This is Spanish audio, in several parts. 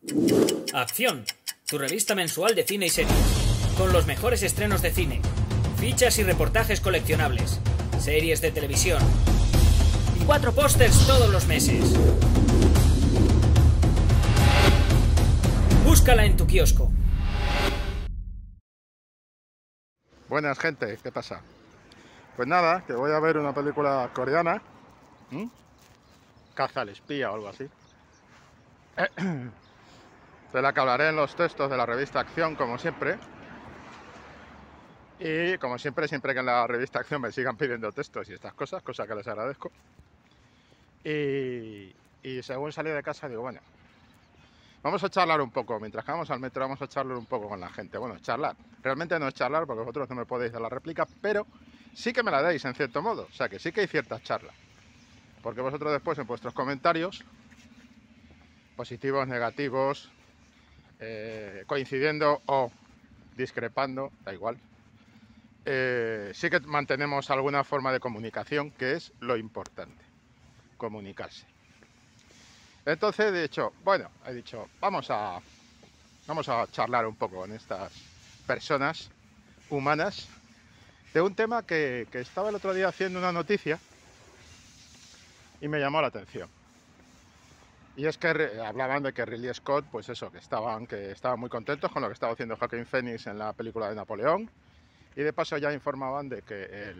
Acción, tu revista mensual de cine y series, con los mejores estrenos de cine, fichas y reportajes coleccionables, series de televisión y 4 pósters todos los meses. Búscala en tu kiosco. Buenas, gente, ¿qué pasa? Pues nada, que voy a ver una película coreana, Caza al espía o algo así, de la que hablaré en los textos de la revista Acción, como siempre. Y como siempre que en la revista Acción me sigan pidiendo textos y estas cosas, cosa que les agradezco. Y según salí de casa digo, bueno, vamos a charlar un poco, mientras que vamos al metro vamos a charlar un poco con la gente. Bueno, charlar, realmente no es charlar porque vosotros no me podéis dar la réplica, pero sí que me la dais en cierto modo, o sea que sí que hay ciertas charlas. Porque vosotros después en vuestros comentarios, positivos, negativos, coincidiendo o discrepando, da igual, sí que mantenemos alguna forma de comunicación, que es lo importante, comunicarse. Entonces he dicho, vamos a charlar un poco con estas personas humanas de un tema que estaba el otro día haciendo una noticia y me llamó la atención. Y es que hablaban de que Ridley Scott, pues eso, que estaban muy contentos con lo que estaba haciendo Joaquin Phoenix en la película de Napoleón, y de paso ya informaban de que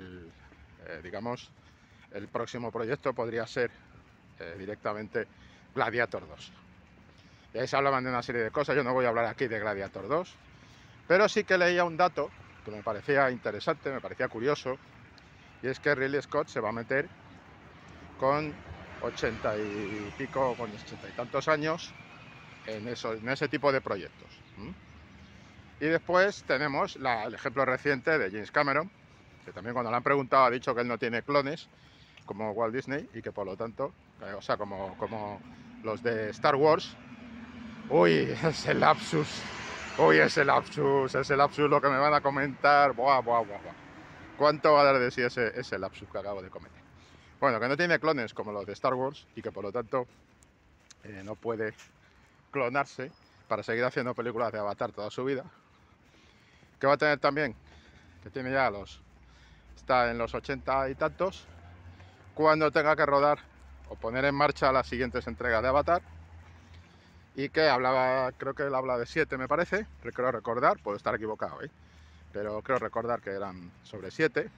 el próximo proyecto podría ser directamente Gladiator 2. Y ahí se hablaban de una serie de cosas. Yo no voy a hablar aquí de Gladiator 2, pero sí que leía un dato que me parecía interesante, me parecía curioso, y es que Ridley Scott se va a meter con 80 y pico, con 80 y tantos años en ese tipo de proyectos. Y después tenemos el ejemplo reciente de James Cameron, que también cuando le han preguntado ha dicho que él no tiene clones como Walt Disney y que por lo tanto, como los de Star Wars. Uy, ese lapsus lo que me van a comentar. Buah. ¿Cuánto va a dar de sí ese lapsus que acabo de cometer? Bueno, que no tiene clones como los de Star Wars y que por lo tanto no puede clonarse para seguir haciendo películas de Avatar toda su vida. Que va a tener también, que tiene ya está en los 80 y tantos, cuando tenga que rodar o poner en marcha las siguientes entregas de Avatar. Y que creo que él habla de 7, me parece, creo recordar, puedo estar equivocado, pero creo recordar que eran sobre 7.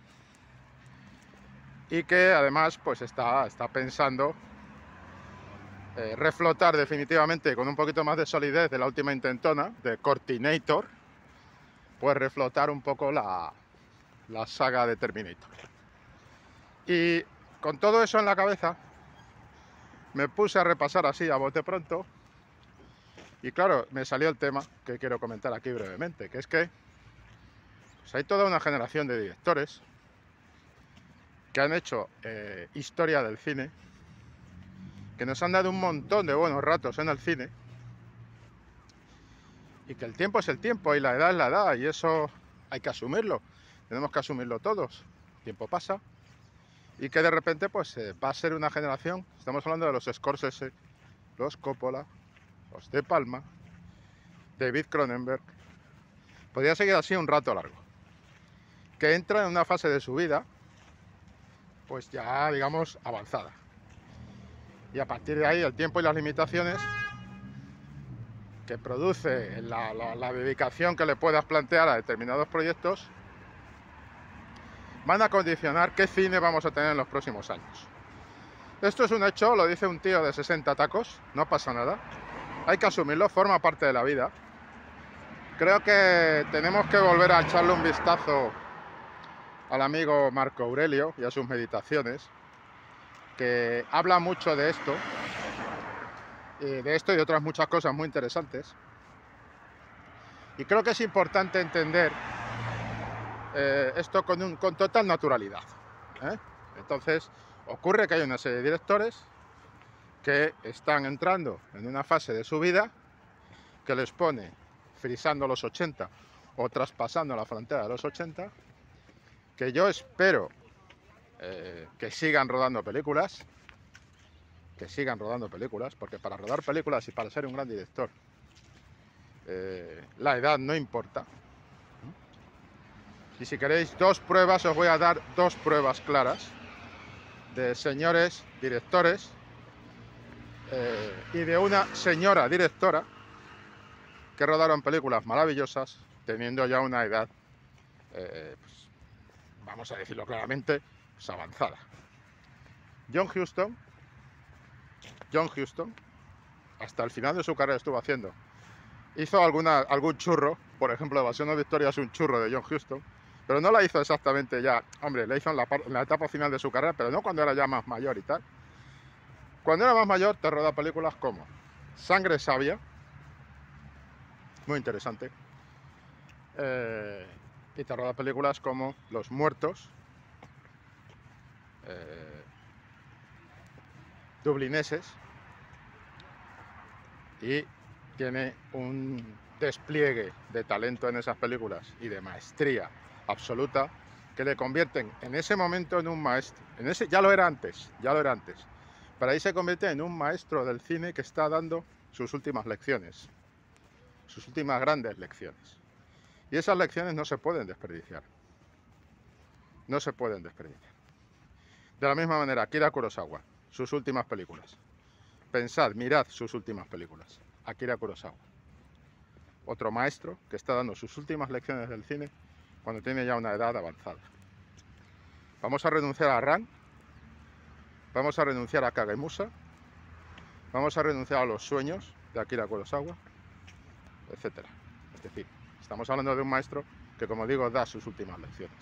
Y que además pues está pensando reflotar definitivamente con un poquito más de solidez de la última intentona, de Cortinator, pues reflotar un poco la saga de Terminator. Y con todo eso en la cabeza, me puse a repasar así a bote pronto, y claro, me salió el tema que quiero comentar aquí brevemente, que es que pues hay toda una generación de directores que han hecho historia del cine, que nos han dado un montón de buenos ratos en el cine, y que el tiempo es el tiempo y la edad es la edad, y eso hay que asumirlo, tenemos que asumirlo todos. El tiempo pasa y que de repente pues va a ser una generación, estamos hablando de los Scorsese, los Coppola, los De Palma, David Cronenberg, podría seguir así un rato largo, que entra en una fase de su vida pues ya digamos avanzada, y a partir de ahí el tiempo y las limitaciones que produce la dedicación que le puedas plantear a determinados proyectos van a condicionar qué cine vamos a tener en los próximos años. Esto es un hecho, lo dice un tío de 60 tacos, no pasa nada, hay que asumirlo, forma parte de la vida. Creo que tenemos que volver a echarle un vistazo al amigo Marco Aurelio y a sus meditaciones, que habla mucho de esto y de otras muchas cosas muy interesantes. Y creo que es importante entender esto con total naturalidad. Entonces, ocurre que hay una serie de directores que están entrando en una fase de su vida que les pone frisando los 80 o traspasando la frontera de los 80, que yo espero que sigan rodando películas, porque para rodar películas y para ser un gran director la edad no importa. Y si queréis dos pruebas, os voy a dar dos pruebas claras de señores directores y de una señora directora que rodaron películas maravillosas teniendo ya una edad, pues, vamos a decirlo claramente, pues avanzada. John Huston, hasta el final de su carrera hizo algún churro, por ejemplo, Evasión o Victoria es un churro de John Huston, pero no la hizo exactamente ya, hombre, la hizo en la etapa final de su carrera, pero no cuando era ya más mayor y tal. Cuando era más mayor te roda películas como Sangre Sabia, muy interesante, y te roda películas como Los Muertos, dublineses, y tiene un despliegue de talento en esas películas y de maestría absoluta que le convierten en ese momento en un maestro. Ya lo era antes, pero ahí se convierte en un maestro del cine que está dando sus últimas lecciones, sus últimas grandes lecciones. Y esas lecciones no se pueden desperdiciar. No se pueden desperdiciar. De la misma manera, Akira Kurosawa, sus últimas películas. Pensad, mirad sus últimas películas. Akira Kurosawa. Otro maestro que está dando sus últimas lecciones del cine cuando tiene ya una edad avanzada. Vamos a renunciar a Ran. Vamos a renunciar a Kagemusa. Vamos a renunciar a los sueños de Akira Kurosawa, etcétera. Es decir, estamos hablando de un maestro que, como digo, da sus últimas lecciones.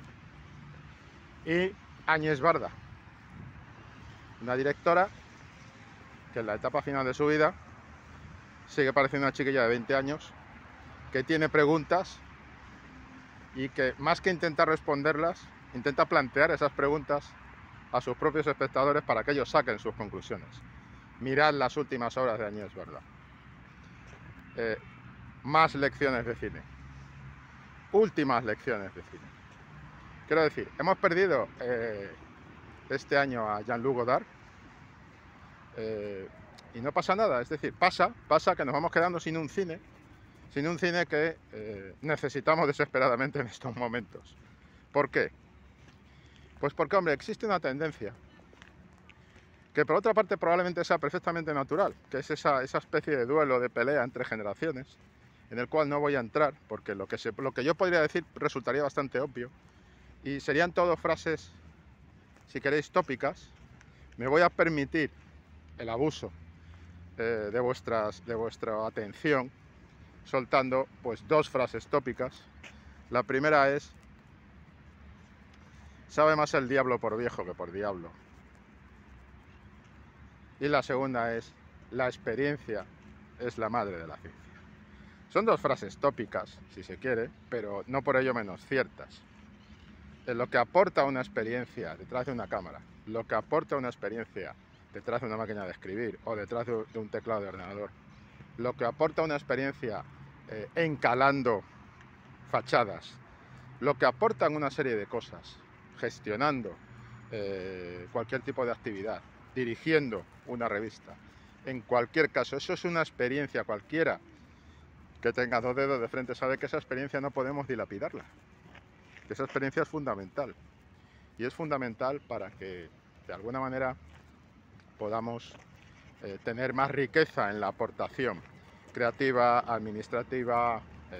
Y Áñez Barda, una directora que en la etapa final de su vida sigue pareciendo una chiquilla de 20 años que tiene preguntas y que, más que intentar responderlas, intenta plantear esas preguntas a sus propios espectadores para que ellos saquen sus conclusiones. Mirad las últimas obras de Áñez Barda. Más lecciones de cine. Últimas lecciones de cine. Quiero decir, hemos perdido este año a Jean-Luc Godard y no pasa nada. Es decir, pasa que nos vamos quedando sin un cine que necesitamos desesperadamente en estos momentos. ¿Por qué? Pues porque, hombre, existe una tendencia que por otra parte probablemente sea perfectamente natural, que es esa especie de duelo, de pelea entre generaciones, en el cual no voy a entrar, porque lo que yo podría decir resultaría bastante obvio, y serían todo frases, si queréis, tópicas. Me voy a permitir el abuso de vuestra atención, soltando pues dos frases tópicas. La primera es: sabe más el diablo por viejo que por diablo. Y la segunda es: la experiencia es la madre de la ciencia. Son dos frases tópicas, si se quiere, pero no por ello menos ciertas. En lo que aporta una experiencia detrás de una cámara, lo que aporta una experiencia detrás de una máquina de escribir o detrás de un teclado de ordenador, lo que aporta una experiencia encalando fachadas, lo que aportan una serie de cosas, gestionando cualquier tipo de actividad, dirigiendo una revista. En cualquier caso, eso es una experiencia. Cualquiera que tenga dos dedos de frente sabe que esa experiencia no podemos dilapidarla, que esa experiencia es fundamental, y es fundamental para que de alguna manera podamos tener más riqueza en la aportación creativa, administrativa,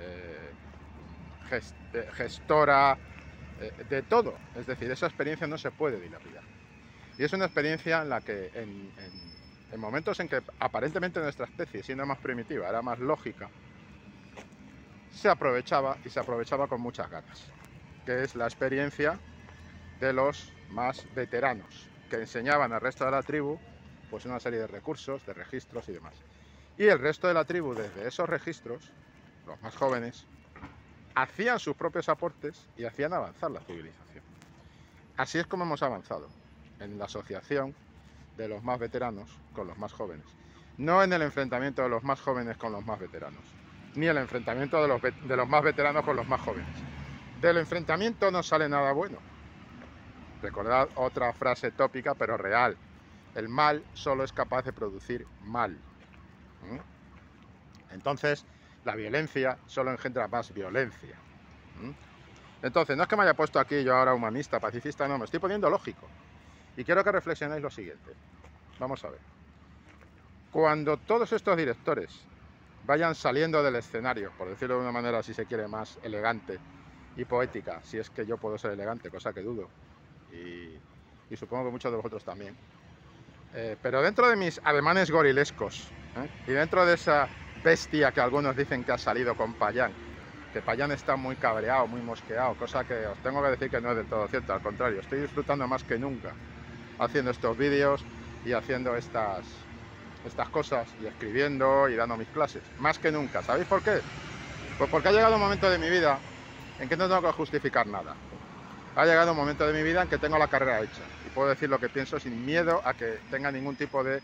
gestora, de todo. Es decir, esa experiencia no se puede dilapidar. Y es una experiencia en la que en momentos en que aparentemente nuestra especie, siendo más primitiva, era más lógica, se aprovechaba, y se aprovechaba con muchas ganas, que es la experiencia de los más veteranos, que enseñaban al resto de la tribu pues una serie de recursos, de registros y demás. Y el resto de la tribu, desde esos registros, los más jóvenes, hacían sus propios aportes y hacían avanzar la civilización. Así es como hemos avanzado, en la asociación de los más veteranos con los más jóvenes. No en el enfrentamiento de los más jóvenes con los más veteranos, ni el enfrentamiento de los más veteranos con los más jóvenes. Del enfrentamiento no sale nada bueno. Recordad otra frase tópica pero real: el mal solo es capaz de producir mal. Entonces, La violencia solo engendra más violencia. Entonces, no es que me haya puesto aquí yo ahora humanista, pacifista, no, me estoy poniendo lógico. Y quiero que reflexionéis lo siguiente. Vamos a ver. Cuando todos estos directores vayan saliendo del escenario, por decirlo de una manera, si se quiere, más elegante y poética, si es que yo puedo ser elegante, cosa que dudo, y supongo que muchos de vosotros también, pero dentro de mis ademanes gorilescos, y dentro de esa bestia que algunos dicen que ha salido con Payán, que Payán está muy cabreado, muy mosqueado, cosa que os tengo que decir que no es del todo cierto, al contrario, estoy disfrutando más que nunca haciendo estos vídeos y haciendo estas cosas y escribiendo y dando mis clases, más que nunca. ¿Sabéis por qué? Pues porque ha llegado un momento de mi vida en que no tengo que justificar nada. Ha llegado un momento de mi vida en que tengo la carrera hecha y puedo decir lo que pienso sin miedo a que tenga ningún tipo de,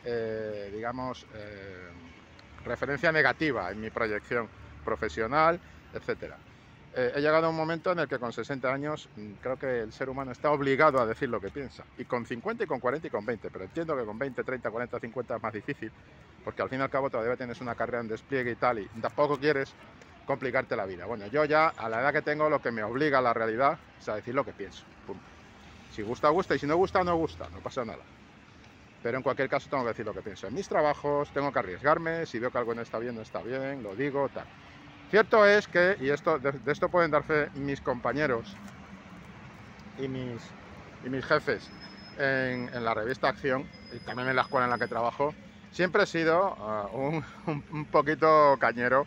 referencia negativa en mi proyección profesional, etcétera. He llegado a un momento en el que con 60 años creo que el ser humano está obligado a decir lo que piensa. Y con 50 y con 40 y con 20, pero entiendo que con 20, 30, 40, 50 es más difícil, porque al fin y al cabo todavía tienes una carrera en despliegue y tal, y tampoco quieres complicarte la vida. Bueno, yo ya a la edad que tengo lo que me obliga a la realidad es a decir lo que pienso. Punto. Si gusta, gusta, y si no gusta, no gusta, no pasa nada. Pero en cualquier caso tengo que decir lo que pienso. En mis trabajos tengo que arriesgarme, si veo que algo no está bien, lo digo, tal. Cierto es que, y de esto pueden dar fe mis compañeros y mis jefes en la revista Acción, y también en la escuela en la que trabajo, siempre he sido un poquito cañero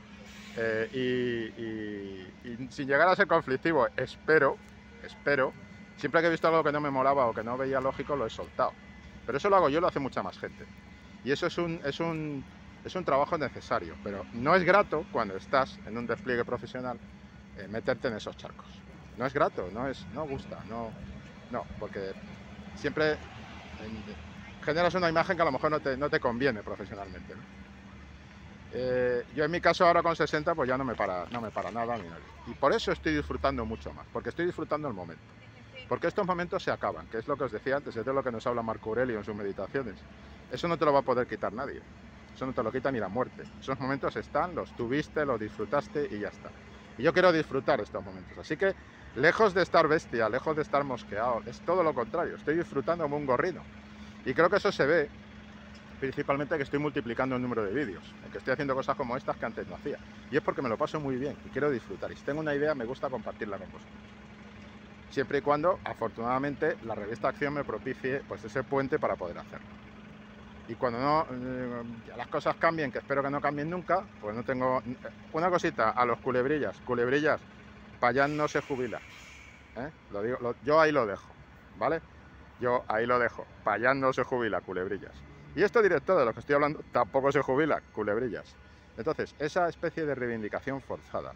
y sin llegar a ser conflictivo, espero, siempre que he visto algo que no me molaba o que no veía lógico, lo he soltado. Pero eso lo hago yo, lo hace mucha más gente. Y eso es un trabajo necesario, pero no es grato cuando estás en un despliegue profesional meterte en esos charcos. No es grato, no gusta, no, porque siempre generas una imagen que a lo mejor no te conviene profesionalmente, ¿no? Yo en mi caso ahora con 60 pues ya no me para nada ni nadie. Y por eso estoy disfrutando mucho más, porque estoy disfrutando el momento. Porque estos momentos se acaban, que es lo que os decía antes, es de lo que nos habla Marco Aurelio en sus meditaciones. Eso no te lo va a poder quitar nadie. Eso no te lo quita ni la muerte. Esos momentos están, los tuviste, los disfrutaste y ya está. Y yo quiero disfrutar estos momentos. Así que, lejos de estar bestia, lejos de estar mosqueado, es todo lo contrario. Estoy disfrutando como un gorrino. Y creo que eso se ve, principalmente que estoy multiplicando el número de vídeos, en que estoy haciendo cosas como estas que antes no hacía. Y es porque me lo paso muy bien y quiero disfrutar. Y si tengo una idea, me gusta compartirla con vosotros. Siempre y cuando, afortunadamente, la revista Acción me propicie pues ese puente para poder hacerlo. Y cuando no, las cosas cambien, que espero que no cambien nunca, pues no tengo... Una cosita, a los culebrillas, Payán no se jubila. Yo ahí lo dejo, ¿vale? Yo ahí lo dejo. Payán no se jubila, culebrillas. Y este director de lo que estoy hablando tampoco se jubila, culebrillas. Entonces, esa especie de reivindicación forzada,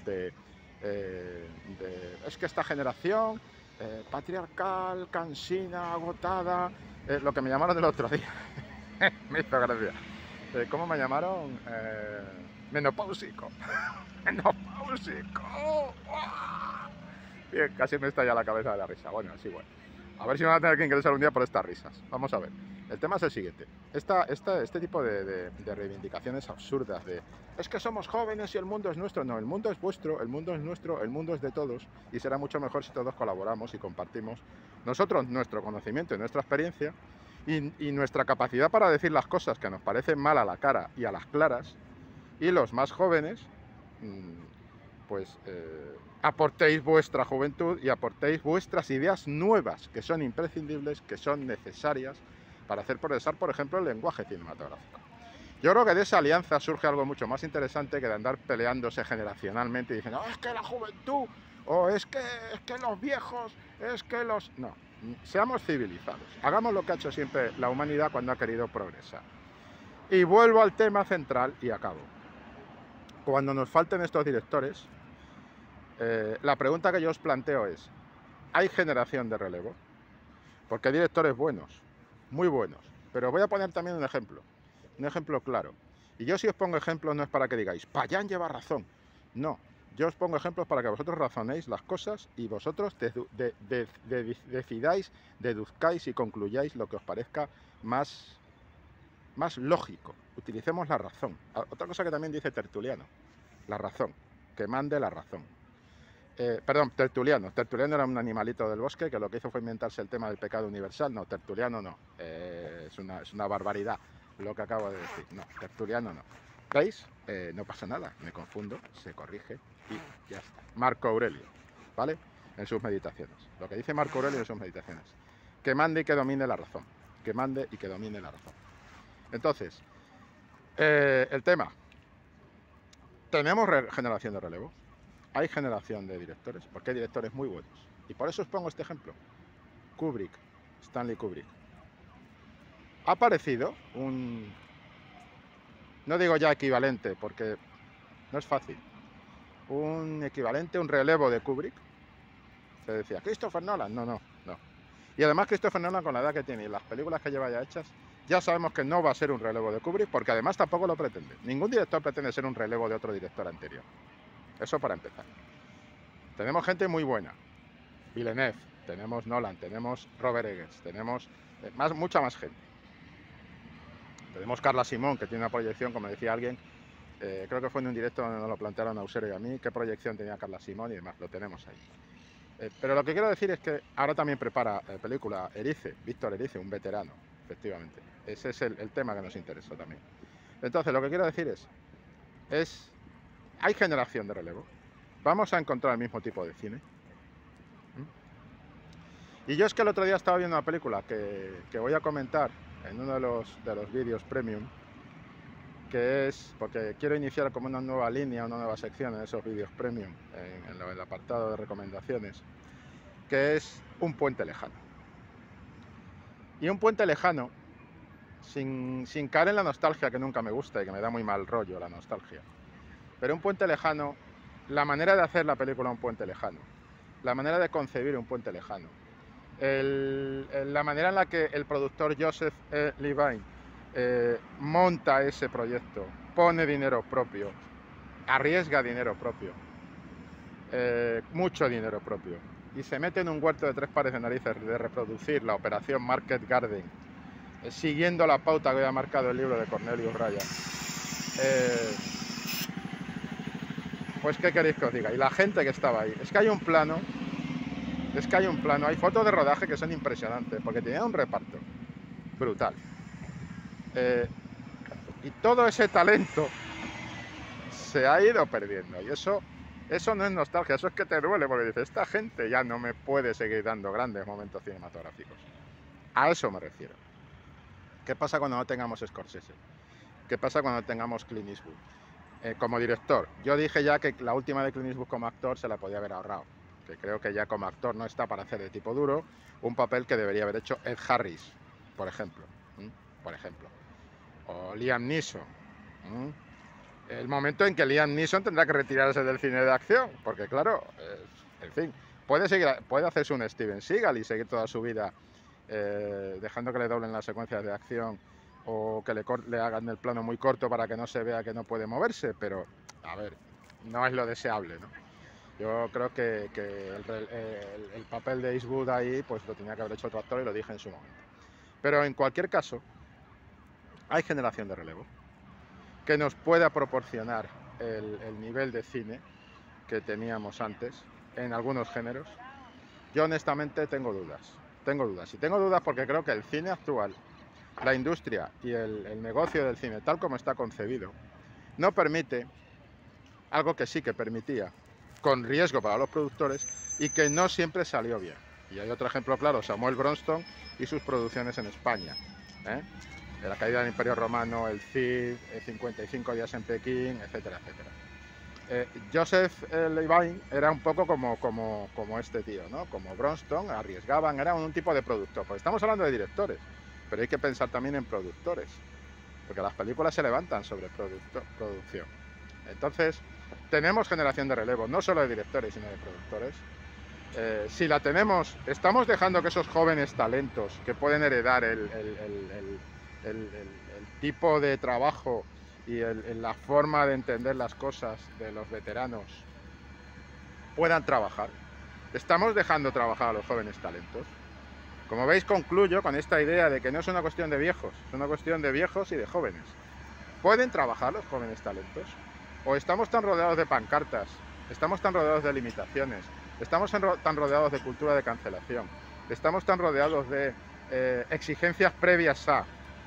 es que esta generación patriarcal, cansina, agotada, lo que me llamaron el otro día, me hizo gracia. ¿Cómo me llamaron? Menopáusico. Menopáusico. Bien, casi me estalla la cabeza de la risa. Bueno, es igual. A ver si me van a tener que ingresar un día por estas risas. Vamos a ver. El tema es el siguiente. Este tipo de reivindicaciones absurdas es que somos jóvenes y el mundo es nuestro. No, el mundo es vuestro, el mundo es nuestro, el mundo es de todos y será mucho mejor si todos colaboramos y compartimos nosotros nuestro conocimiento y nuestra experiencia y nuestra capacidad para decir las cosas que nos parecen mal a la cara y a las claras, y los más jóvenes aportéis vuestra juventud y aportéis vuestras ideas nuevas, que son imprescindibles, que son necesarias para hacer progresar, por ejemplo, el lenguaje cinematográfico. Yo creo que de esa alianza surge algo mucho más interesante que de andar peleándose generacionalmente y diciendo, es que la juventud, o es que los viejos, es que los... No, seamos civilizados, hagamos lo que ha hecho siempre la humanidad cuando ha querido progresar. Y vuelvo al tema central y acabo. Cuando nos falten estos directores, la pregunta que yo os planteo es, ¿hay generación de relevo? Porque hay directores buenos, muy buenos, pero voy a poner también un ejemplo claro. Y yo si os pongo ejemplos no es para que digáis, Payán lleva razón. No, yo os pongo ejemplos para que vosotros razonéis las cosas y vosotros decidáis, deduzcáis y concluyáis lo que os parezca más más lógico. Utilicemos la razón. Otra cosa que también dice Tertuliano, la razón, que mande la razón. Perdón, Tertuliano. Tertuliano era un animalito del bosque que lo que hizo fue inventarse el tema del pecado universal. No, Tertuliano no. Es una barbaridad lo que acabo de decir. No, Tertuliano no. ¿Veis? No pasa nada, me confundo, se corrige y ya está. Marco Aurelio, ¿vale? En sus meditaciones. Lo que dice Marco Aurelio en sus meditaciones. Que mande y que domine la razón. Que mande y que domine la razón. Entonces, el tema. Tenemos generación de relevo. Hay generación de directores, porque hay directores muy buenos. Y por eso os pongo este ejemplo. Kubrick, Stanley Kubrick. Ha aparecido un... No digo ya equivalente, porque no es fácil. Un equivalente, un relevo de Kubrick. Se decía, Christopher Nolan. No. Y además Christopher Nolan, con la edad que tiene y las películas que lleva ya hechas, ya sabemos que no va a ser un relevo de Kubrick, porque además tampoco lo pretende. Ningún director pretende ser un relevo de otro director anterior. Eso para empezar. Tenemos gente muy buena. Villeneuve, tenemos Nolan, tenemos Robert Eggers, tenemos mucha más gente. Tenemos Carla Simón, que tiene una proyección, como decía alguien, creo que fue en un directo donde nos lo plantearon a Usero y a mí, qué proyección tenía Carla Simón y demás, lo tenemos ahí. Pero lo que quiero decir es que ahora también prepara película Erice, Víctor Erice, un veterano, efectivamente. Ese es el tema que nos interesa también. Entonces, lo que quiero decir es hay generación de relevo. Vamos a encontrar el mismo tipo de cine. Y yo es que el otro día estaba viendo una película que voy a comentar en uno de los vídeos premium, que es, porque quiero iniciar como una nueva línea, una nueva sección en esos vídeos premium, en el apartado de recomendaciones, que es Un puente lejano. Y un puente lejano, sin caer en la nostalgia, que nunca me gusta y que me da muy mal rollo la nostalgia, pero un puente lejano, la manera de hacer la película Un puente lejano, la manera de concebir Un puente lejano, la manera en la que el productor Joseph Levine monta ese proyecto, pone dinero propio, arriesga dinero propio, mucho dinero propio, y se mete en un huerto de 3 pares de narices de reproducir la operación Market Garden, siguiendo la pauta que había marcado el libro de Cornelius Ryan. Pues qué queréis que os diga, y la gente que estaba ahí, es que hay un plano, hay fotos de rodaje que son impresionantes, porque tenía un reparto brutal, y todo ese talento se ha ido perdiendo, y eso no es nostalgia, eso es que te duele, porque dices, esta gente ya no me puede seguir dando grandes momentos cinematográficos. A eso me refiero. ¿Qué pasa cuando no tengamos Scorsese? ¿Qué pasa cuando no tengamos Clint Eastwood? Como director, yo dije ya que la última de Clint Eastwood como actor se la podía haber ahorrado, que creo que ya como actor no está para hacer de tipo duro, un papel que debería haber hecho Ed Harris, por ejemplo, o Liam Neeson. El momento en que Liam Neeson tendrá que retirarse del cine de acción, porque claro, en fin, puede hacerse un Steven Seagal y seguir toda su vida dejando que le doblen las secuencias de acción, o que le hagan el plano muy corto para que no se vea que no puede moverse, pero a ver, no es lo deseable, ¿no? Yo creo que el papel de Eastwood ahí pues lo tenía que haber hecho otro actor, y lo dije en su momento. Pero en cualquier caso, hay generación de relevo que nos pueda proporcionar el nivel de cine que teníamos antes en algunos géneros. Yo honestamente tengo dudas, y tengo dudas porque creo que el cine actual, la industria y el negocio del cine tal como está concebido, no permite algo que sí que permitía, con riesgo para los productores, y que no siempre salió bien. Y hay otro ejemplo claro, Samuel Bronston y sus producciones en España, La caída del Imperio Romano, El Cid, 55 días en Pekín, etcétera, etcétera. Joseph Levine era un poco como este tío, ¿no? Como Bronston, arriesgaban, era un tipo de productor, porque estamos hablando de directores, pero hay que pensar también en productores, porque las películas se levantan sobre producción. Entonces, tenemos generación de relevo, no solo de directores, sino de productores. Si la tenemos, estamos dejando que esos jóvenes talentos que pueden heredar el tipo de trabajo y la forma de entender las cosas de los veteranos puedan trabajar. Estamos dejando trabajar a los jóvenes talentos Como veis, concluyo con esta idea de que no es una cuestión de viejos, es una cuestión de viejos y de jóvenes. ¿Pueden trabajar los jóvenes talentos? ¿O estamos tan rodeados de pancartas, estamos tan rodeados de limitaciones, estamos tan rodeados de cultura de cancelación, estamos tan rodeados de exigencias previas a,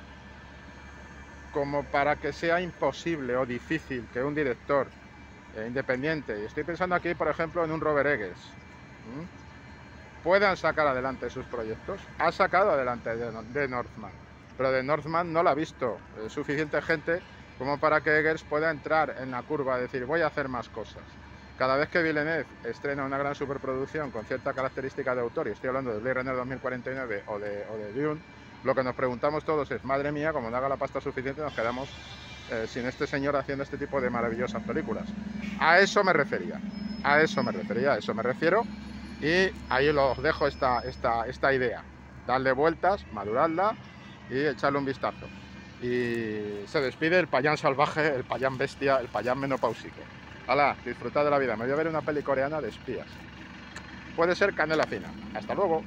como para que sea imposible o difícil que un director independiente, y estoy pensando aquí por ejemplo en un Robert Eggers, puedan sacar adelante sus proyectos? Ha sacado adelante de Northman, pero de Northman no la ha visto suficiente gente como para que Eggers pueda entrar en la curva, decir voy a hacer más cosas. Cada vez que Villeneuve estrena una gran superproducción con cierta característica de autor, y estoy hablando de Blade Runner 2049 o de Dune, lo que nos preguntamos todos es, madre mía, como no haga la pasta suficiente nos quedamos sin este señor haciendo este tipo de maravillosas películas. A eso me refería, a eso me refiero, y ahí os dejo esta idea. Darle vueltas, maduradla y echarle un vistazo. Y se despide el payán salvaje, el payán bestia, el payán menopáusico. ¡Hala! Disfrutad de la vida. Me voy a ver una peli coreana de espías. Puede ser canela fina. ¡Hasta luego!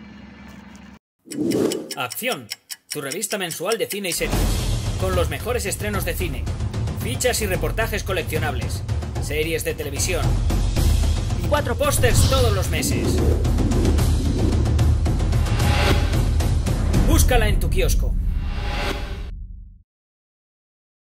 Acción, tu revista mensual de cine y series. Con los mejores estrenos de cine, fichas y reportajes coleccionables, series de televisión y 4 pósters todos los meses. Búscala en tu kiosco.